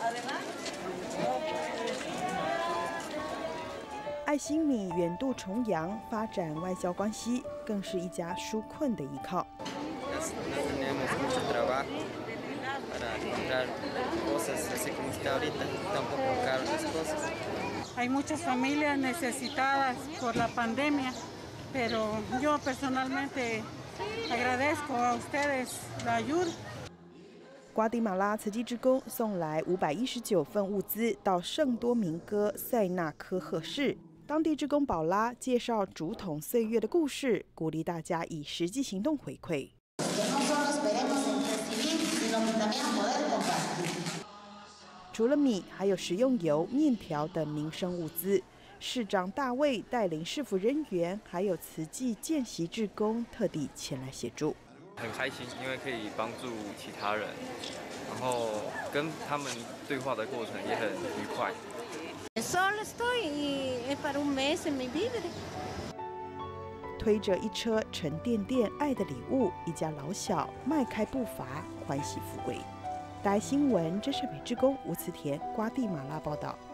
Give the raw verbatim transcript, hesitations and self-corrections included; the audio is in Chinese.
爱心米远渡重洋，发展外交关系，更是一家纾困的依靠。 Hay muchas familias necesitadas por la pandemia, pero yo personalmente agradezco a ustedes la ayuda. 瓜地马拉慈济志工送来五百一十九份物资到圣多明哥塞纳科赫市，当地志工宝拉介绍竹筒岁月的故事，鼓励大家以实际行动回馈。除了米，还有食用油、面条等民生物资。市长大卫带领市府人员，还有慈济见习志工特地前来协助。 很开心，因为可以帮助其他人，然后跟他们对话的过程也很愉快。 Solo estoy y es para un mes en mi vida. 推着一车沉甸甸爱的礼物，一家老小迈开步伐，欢喜富贵。大爱新闻，真善美志工吴慈田瓜地马拉报道。